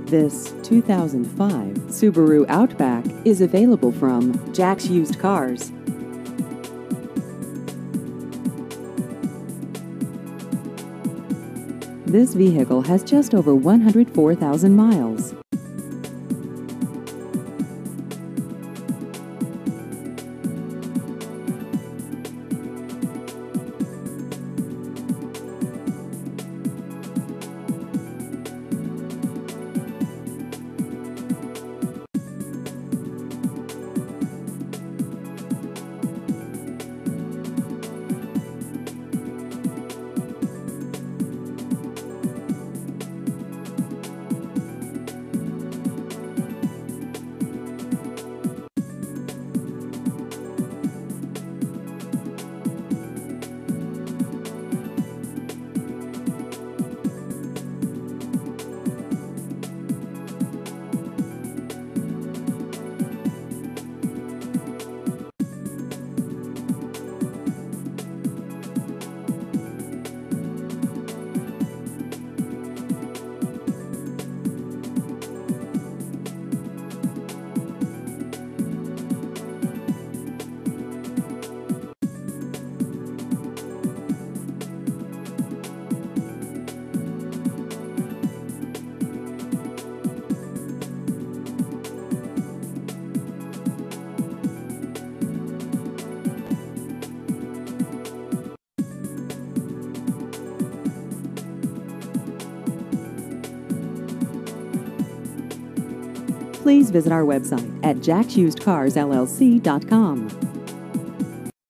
This 2005 Subaru Outback is available from Jack's Used Cars. This vehicle has just over 104,000 miles. Please visit our website at jacksusedcarsllc.com.